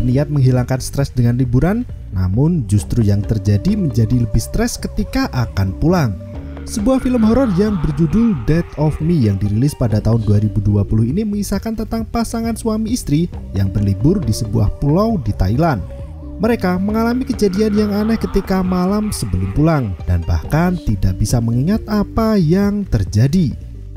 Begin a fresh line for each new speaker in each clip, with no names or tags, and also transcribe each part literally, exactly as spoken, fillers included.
berniat menghilangkan stres dengan liburan, namun justru yang terjadi menjadi lebih stres ketika akan pulang. Sebuah film horor yang berjudul Death of Me yang dirilis pada tahun dua ribu dua puluh ini mengisahkan tentang pasangan suami istri yang berlibur di sebuah pulau di Thailand. Mereka mengalami kejadian yang aneh ketika malam sebelum pulang dan bahkan tidak bisa mengingat apa yang terjadi.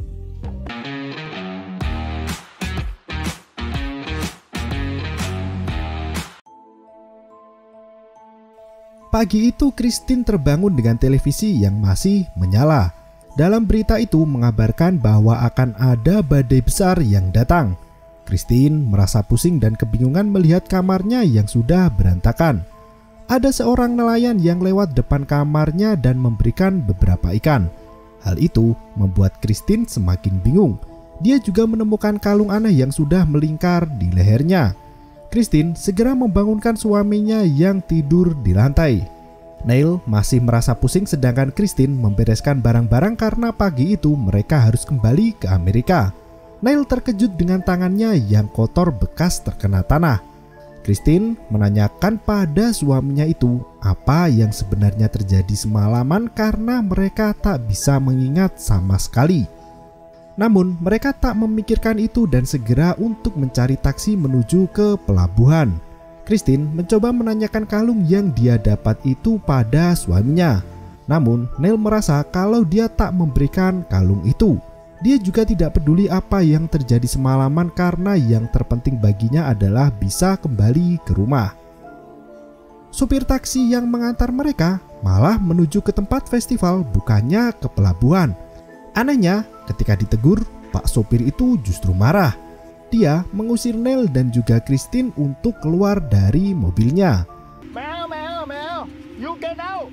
Pagi itu Christine terbangun dengan televisi yang masih menyala. Dalam berita itu mengabarkan bahwa akan ada badai besar yang datang. Christine merasa pusing dan kebingungan melihat kamarnya yang sudah berantakan. Ada seorang nelayan yang lewat depan kamarnya dan memberikan beberapa ikan. Hal itu membuat Christine semakin bingung. Dia juga menemukan kalung aneh yang sudah melingkar di lehernya. Christine segera membangunkan suaminya yang tidur di lantai. Neil masih merasa pusing sedangkan Christine membereskan barang-barang karena pagi itu mereka harus kembali ke Amerika. Neil terkejut dengan tangannya yang kotor bekas terkena tanah. Christine menanyakan pada suaminya itu apa yang sebenarnya terjadi semalaman karena mereka tak bisa mengingat sama sekali. Namun mereka tak memikirkan itu dan segera untuk mencari taksi menuju ke pelabuhan. Christine mencoba menanyakan kalung yang dia dapat itu pada suaminya. Namun Neil merasa kalau dia tak memberikan kalung itu. Dia juga tidak peduli apa yang terjadi semalaman karena yang terpenting baginya adalah bisa kembali ke rumah. Supir taksi yang mengantar mereka malah menuju ke tempat festival bukannya ke pelabuhan. Anehnya, ketika ditegur, Pak sopir itu justru marah. Dia mengusir Neil dan juga Christine untuk keluar dari mobilnya.
Mel, Mel, Mel, you get out.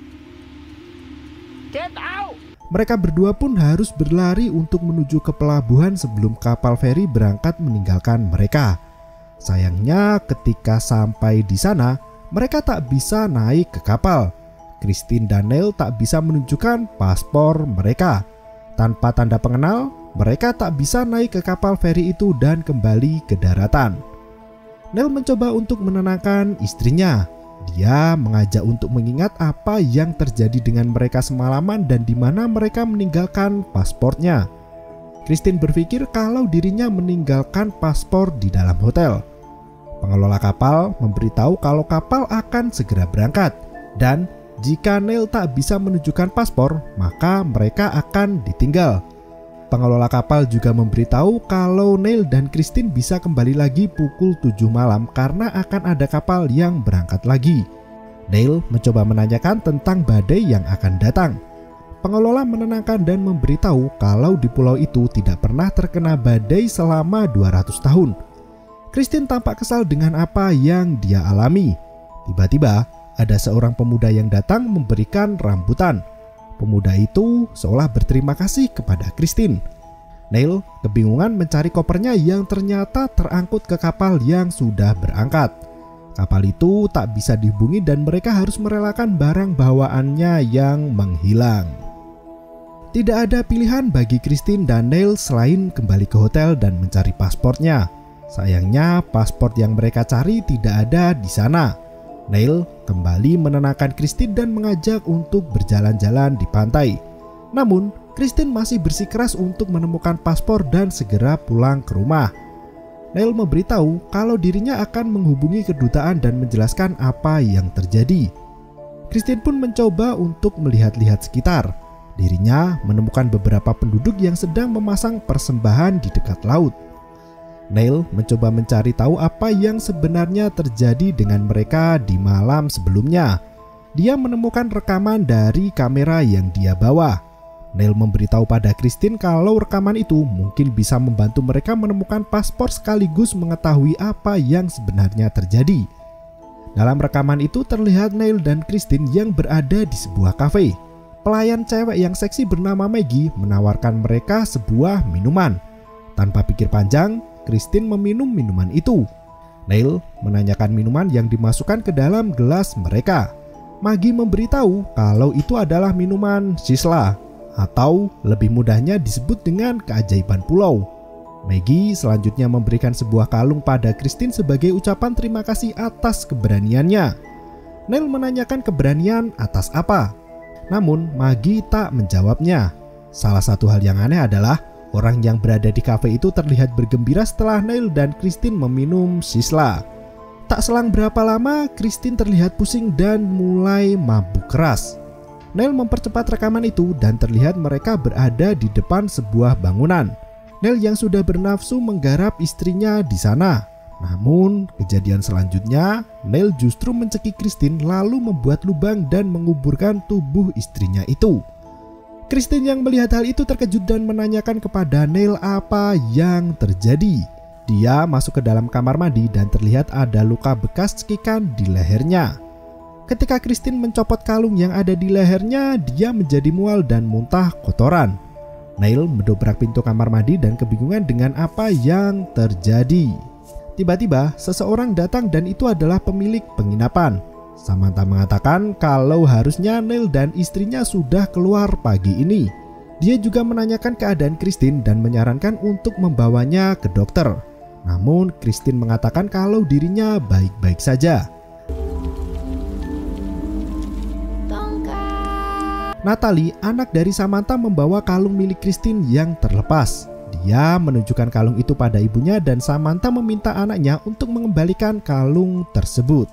Get out.
Mereka berdua pun harus berlari untuk menuju ke pelabuhan sebelum kapal feri berangkat meninggalkan mereka. Sayangnya, ketika sampai di sana, mereka tak bisa naik ke kapal. Christine dan Neil tak bisa menunjukkan paspor mereka. Tanpa tanda pengenal, mereka tak bisa naik ke kapal feri itu dan kembali ke daratan. Neil mencoba untuk menenangkan istrinya. Dia mengajak untuk mengingat apa yang terjadi dengan mereka semalaman dan di mana mereka meninggalkan paspornya. Christine berpikir kalau dirinya meninggalkan paspor di dalam hotel. Pengelola kapal memberitahu kalau kapal akan segera berangkat dan jika Neil tak bisa menunjukkan paspor, maka mereka akan ditinggal. Pengelola kapal juga memberitahu kalau Neil dan Christine bisa kembali lagi pukul tujuh malam karena akan ada kapal yang berangkat lagi. Neil mencoba menanyakan tentang badai yang akan datang. Pengelola menenangkan dan memberitahu kalau di pulau itu tidak pernah terkena badai selama dua ratus tahun. Christine tampak kesal dengan apa yang dia alami. Tiba-tiba, ada seorang pemuda yang datang memberikan rambutan. Pemuda itu seolah berterima kasih kepada Christine. Neil kebingungan mencari kopernya yang ternyata terangkut ke kapal yang sudah berangkat. Kapal itu tak bisa dihubungi dan mereka harus merelakan barang bawaannya yang menghilang. Tidak ada pilihan bagi Christine dan Neil selain kembali ke hotel dan mencari paspornya. Sayangnya paspor yang mereka cari tidak ada di sana. Neil kembali menenangkan Christine dan mengajak untuk berjalan-jalan di pantai. Namun, Christine masih bersikeras untuk menemukan paspor dan segera pulang ke rumah. Neil memberitahu kalau dirinya akan menghubungi kedutaan dan menjelaskan apa yang terjadi. Christine pun mencoba untuk melihat-lihat sekitar. Dirinya menemukan beberapa penduduk yang sedang memasang persembahan di dekat laut. Neil mencoba mencari tahu apa yang sebenarnya terjadi dengan mereka di malam sebelumnya. Dia menemukan rekaman dari kamera yang dia bawa. Neil memberitahu pada Christine kalau rekaman itu mungkin bisa membantu mereka menemukan paspor sekaligus mengetahui apa yang sebenarnya terjadi. Dalam rekaman itu terlihat Neil dan Christine yang berada di sebuah kafe. Pelayan cewek yang seksi bernama Maggie menawarkan mereka sebuah minuman. Tanpa pikir panjang, Christine meminum minuman itu. Neil menanyakan minuman yang dimasukkan ke dalam gelas mereka. Maggie memberitahu kalau itu adalah minuman Sisla, atau lebih mudahnya disebut dengan keajaiban pulau. Maggie selanjutnya memberikan sebuah kalung pada Christine sebagai ucapan terima kasih atas keberaniannya. Neil menanyakan keberanian atas apa, namun Maggie tak menjawabnya. Salah satu hal yang aneh adalah orang yang berada di kafe itu terlihat bergembira setelah Neil dan Christine meminum Sisla. Tak selang berapa lama, Christine terlihat pusing dan mulai mabuk keras. Neil mempercepat rekaman itu dan terlihat mereka berada di depan sebuah bangunan. Neil yang sudah bernafsu menggarap istrinya di sana. Namun, kejadian selanjutnya, Neil justru mencekik Christine lalu membuat lubang dan menguburkan tubuh istrinya itu. Christine yang melihat hal itu terkejut dan menanyakan kepada Neil apa yang terjadi. Dia masuk ke dalam kamar mandi dan terlihat ada luka bekas cekikan di lehernya. Ketika Christine mencopot kalung yang ada di lehernya, dia menjadi mual dan muntah kotoran. Neil mendobrak pintu kamar mandi dan kebingungan dengan apa yang terjadi. Tiba-tiba seseorang datang dan itu adalah pemilik penginapan. Samantha mengatakan kalau harusnya Neil dan istrinya sudah keluar pagi ini. Dia juga menanyakan keadaan Christine dan menyarankan untuk membawanya ke dokter. Namun Christine mengatakan kalau dirinya baik-baik saja. Natalie, anak dari Samantha, membawa kalung milik Christine yang terlepas. Dia menunjukkan kalung itu pada ibunya dan Samantha meminta anaknya untuk mengembalikan kalung tersebut.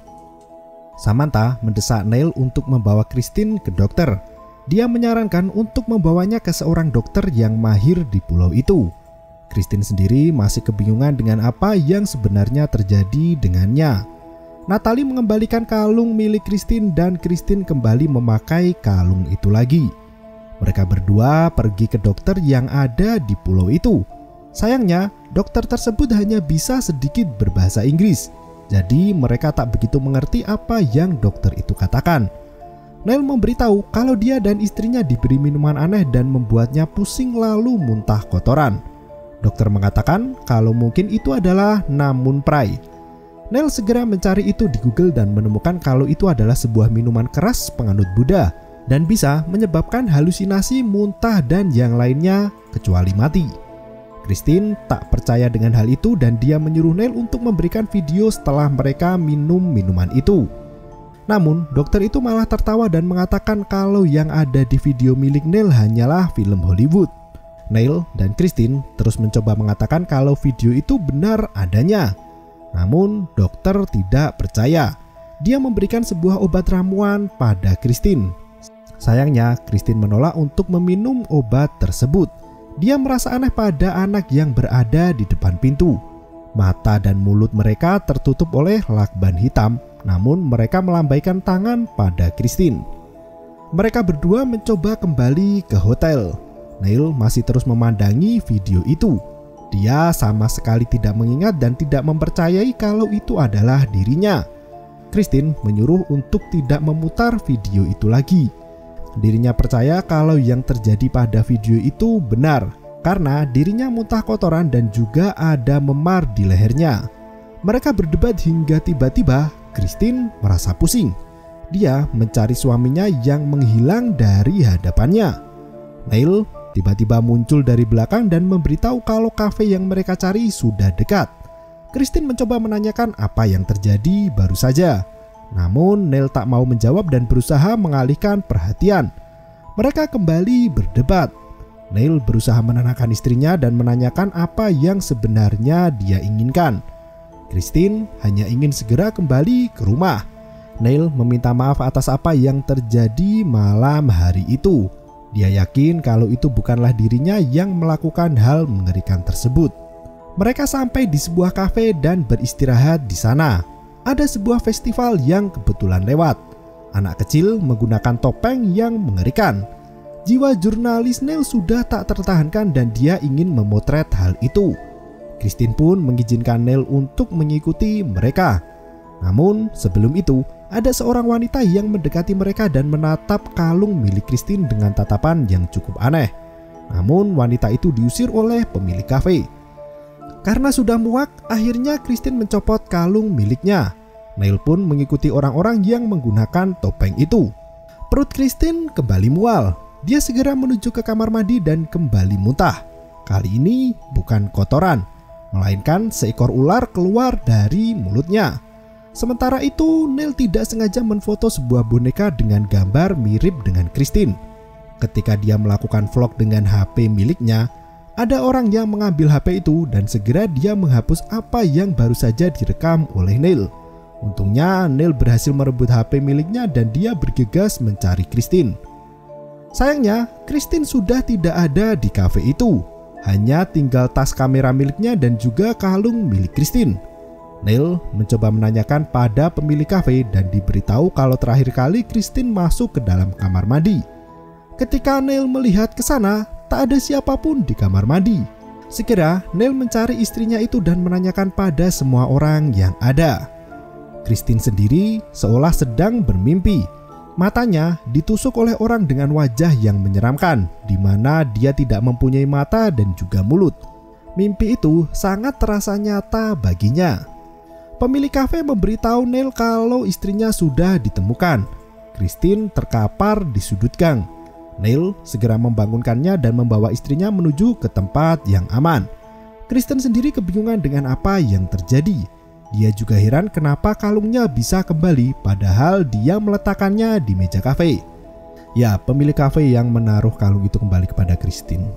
Samantha mendesak Neil untuk membawa Christine ke dokter. Dia menyarankan untuk membawanya ke seorang dokter yang mahir di pulau itu. Christine sendiri masih kebingungan dengan apa yang sebenarnya terjadi dengannya. Natalie mengembalikan kalung milik Christine dan Christine kembali memakai kalung itu lagi. Mereka berdua pergi ke dokter yang ada di pulau itu. Sayangnya, dokter tersebut hanya bisa sedikit berbahasa Inggris. Jadi mereka tak begitu mengerti apa yang dokter itu katakan. Neil memberitahu kalau dia dan istrinya diberi minuman aneh dan membuatnya pusing lalu muntah kotoran. Dokter mengatakan kalau mungkin itu adalah namun prai. Neil segera mencari itu di Google dan menemukan kalau itu adalah sebuah minuman keras penganut Buddha dan bisa menyebabkan halusinasi, muntah, dan yang lainnya kecuali mati. Christine tak percaya dengan hal itu dan dia menyuruh Neil untuk memberikan video setelah mereka minum minuman itu. Namun dokter itu malah tertawa dan mengatakan kalau yang ada di video milik Neil hanyalah film Hollywood. Neil dan Christine terus mencoba mengatakan kalau video itu benar adanya. Namun dokter tidak percaya. Dia memberikan sebuah obat ramuan pada Christine. Sayangnya Christine menolak untuk meminum obat tersebut. Dia merasa aneh pada anak yang berada di depan pintu. Mata dan mulut mereka tertutup oleh lakban hitam, namun mereka melambaikan tangan pada Christine. Mereka berdua mencoba kembali ke hotel. Neil masih terus memandangi video itu. Dia sama sekali tidak mengingat dan tidak mempercayai kalau itu adalah dirinya. Christine menyuruh untuk tidak memutar video itu lagi. Dirinya percaya kalau yang terjadi pada video itu benar karena dirinya muntah kotoran dan juga ada memar di lehernya. Mereka berdebat hingga tiba-tiba Christine merasa pusing. Dia mencari suaminya yang menghilang dari hadapannya. Neil tiba-tiba muncul dari belakang dan memberitahu kalau kafe yang mereka cari sudah dekat. Christine mencoba menanyakan apa yang terjadi baru saja. Namun Neil tak mau menjawab dan berusaha mengalihkan perhatian. Mereka kembali berdebat. Neil berusaha menenangkan istrinya dan menanyakan apa yang sebenarnya dia inginkan. Christine hanya ingin segera kembali ke rumah. Neil meminta maaf atas apa yang terjadi malam hari itu. Dia yakin kalau itu bukanlah dirinya yang melakukan hal mengerikan tersebut. Mereka sampai di sebuah kafe dan beristirahat di sana. Ada sebuah festival yang kebetulan lewat. Anak kecil menggunakan topeng yang mengerikan. Jiwa jurnalis Neil sudah tak tertahankan dan dia ingin memotret hal itu. Christine pun mengizinkan Neil untuk mengikuti mereka. Namun sebelum itu, ada seorang wanita yang mendekati mereka dan menatap kalung milik Christine dengan tatapan yang cukup aneh. Namun wanita itu diusir oleh pemilik kafe. Karena sudah muak, akhirnya Christine mencopot kalung miliknya. Neil pun mengikuti orang-orang yang menggunakan topeng itu. Perut Christine kembali mual. Dia segera menuju ke kamar mandi dan kembali muntah. Kali ini bukan kotoran, melainkan seekor ular keluar dari mulutnya. Sementara itu, Neil tidak sengaja menfoto sebuah boneka dengan gambar mirip dengan Christine. Ketika dia melakukan vlog dengan H P miliknya, ada orang yang mengambil H P itu dan segera dia menghapus apa yang baru saja direkam oleh Neil. Untungnya Neil berhasil merebut H P miliknya dan dia bergegas mencari Christine. Sayangnya, Christine sudah tidak ada di kafe itu. Hanya tinggal tas kamera miliknya dan juga kalung milik Christine. Neil mencoba menanyakan pada pemilik kafe dan diberitahu kalau terakhir kali Christine masuk ke dalam kamar mandi. Ketika Neil melihat ke sana, tak ada siapapun di kamar mandi. Segera Neil mencari istrinya itu dan menanyakan pada semua orang yang ada. Christine sendiri seolah sedang bermimpi. Matanya ditusuk oleh orang dengan wajah yang menyeramkan, di mana dia tidak mempunyai mata dan juga mulut. Mimpi itu sangat terasa nyata baginya. Pemilik kafe memberitahu Neil kalau istrinya sudah ditemukan. Christine terkapar di sudut gang. Neil segera membangunkannya dan membawa istrinya menuju ke tempat yang aman. Christine sendiri kebingungan dengan apa yang terjadi. Dia juga heran kenapa kalungnya bisa kembali padahal dia meletakkannya di meja kafe. Ya, pemilik kafe yang menaruh kalung itu kembali kepada Christine.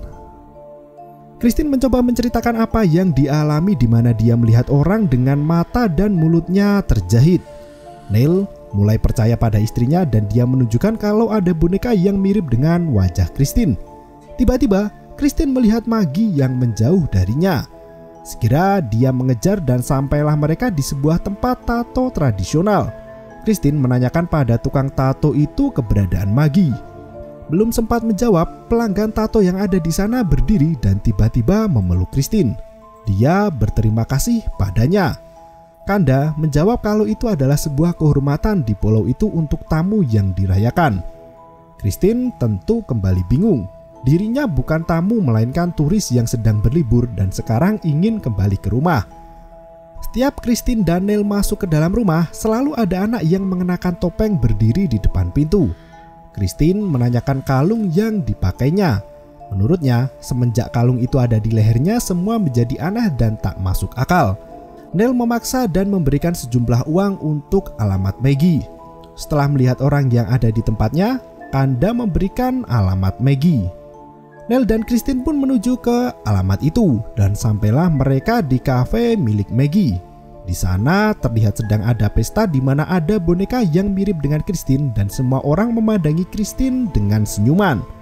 Christine mencoba menceritakan apa yang dialami di mana dia melihat orang dengan mata dan mulutnya terjahit. Neil mulai percaya pada istrinya dan dia menunjukkan kalau ada boneka yang mirip dengan wajah Christine. Tiba-tiba Christine melihat Maggie yang menjauh darinya. Segera dia mengejar dan sampailah mereka di sebuah tempat tato tradisional. Christine menanyakan pada tukang tato itu keberadaan Maggie. Belum sempat menjawab, pelanggan tato yang ada di sana berdiri dan tiba-tiba memeluk Christine. Dia berterima kasih padanya. Kanda menjawab kalau itu adalah sebuah kehormatan di pulau itu untuk tamu yang dirayakan. Christine tentu kembali bingung. Dirinya bukan tamu melainkan turis yang sedang berlibur dan sekarang ingin kembali ke rumah. Setiap Christine dan Neil masuk ke dalam rumah, selalu ada anak yang mengenakan topeng berdiri di depan pintu. Christine menanyakan kalung yang dipakainya. Menurutnya, semenjak kalung itu ada di lehernya, semua menjadi aneh dan tak masuk akal. Neil memaksa dan memberikan sejumlah uang untuk alamat Maggie. Setelah melihat orang yang ada di tempatnya, Kanda memberikan alamat Maggie. Neil dan Christine pun menuju ke alamat itu dan sampailah mereka di kafe milik Maggie. Di sana terlihat sedang ada pesta di mana ada boneka yang mirip dengan Christine dan semua orang memandangi Christine dengan senyuman.